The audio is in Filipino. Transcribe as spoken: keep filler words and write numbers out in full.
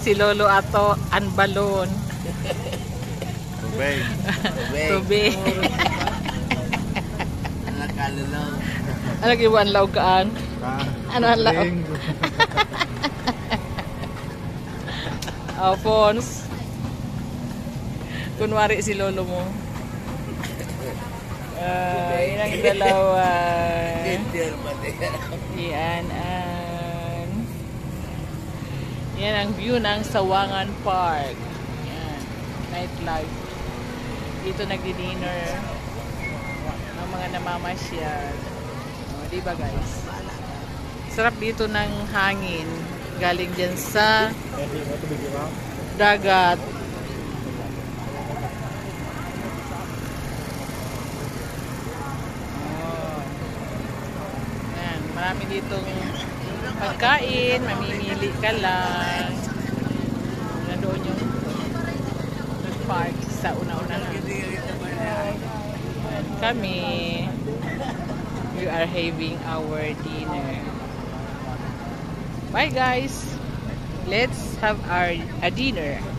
Si Lolo ato ang balon. Tubig. Tubig. Tubig. Anak kalulaw. Ano gibuan law kaan? Ano ang law? Alphonse. Kunwari si Lolo mo. Uh, yun ang dalawa. Yan ang yan ang view ng Sawangan Park. Yan. Nightlife. Dito nagdi-dinner ng mga namamasyal. O, diba guys? Sarap dito ng hangin. Galing dyan sa dagat. Marami ditong pagkain, mamimili ka lang. Nandoon yung park sa una-una. Kami, we are having our dinner. Bye guys! Let's have our a dinner.